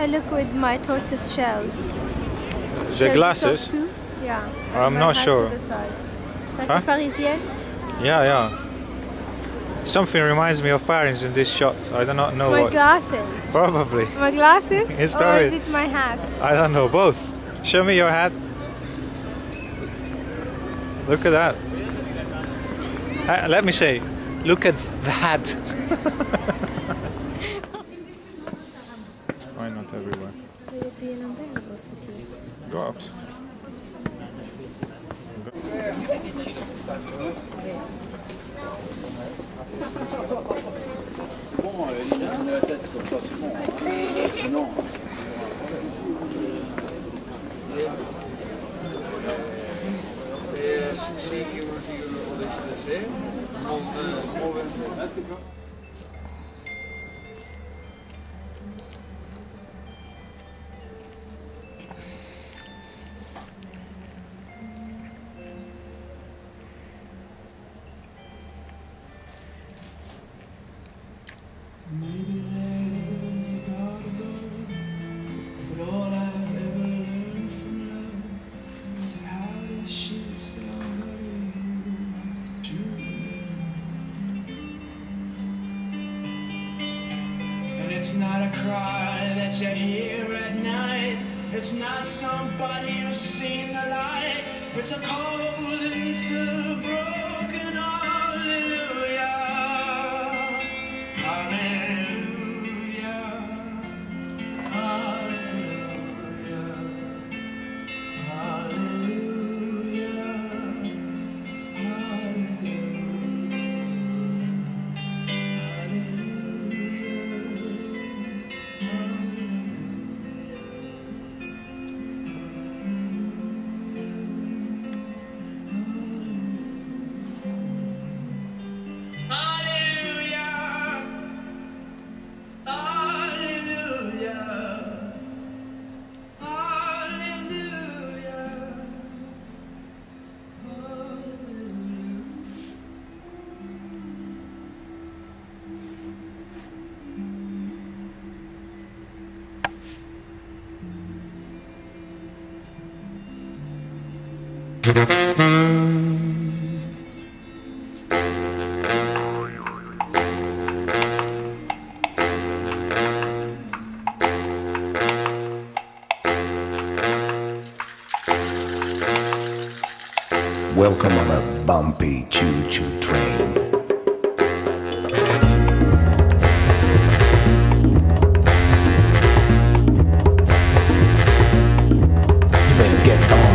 I look with my tortoise shell. The glasses? Too? Yeah. I'm not sure. To the side. Like Huh? a Parisienne? Yeah. Something reminds me of Paris in this shot. I do not know my what. Glasses. Probably. My glasses? It's or Paris. is it my hat? I don't know. Both. Show me your hat. Look at that. Let me say, look at that. Why not everywhere? It would be an unbearable city. Go up. Bon, Lina, la tête comme ça, c'est bon. Sinon. Maybe there's a God above, but all I've ever learned from love is how to shoot somebody who and it's not a cry that you hear at night. It's not somebody who's seen the light. It's a cold and it's a broken hallelujah. Hallelujah. Hallelujah. Hallelujah. Welcome on a bumpy choo-choo train. You better get on.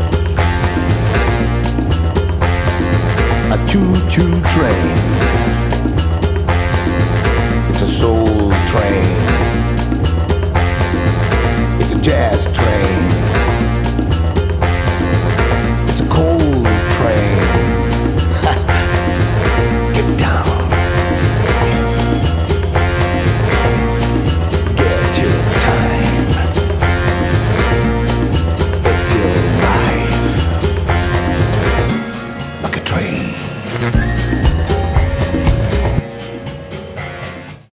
A choo-choo train.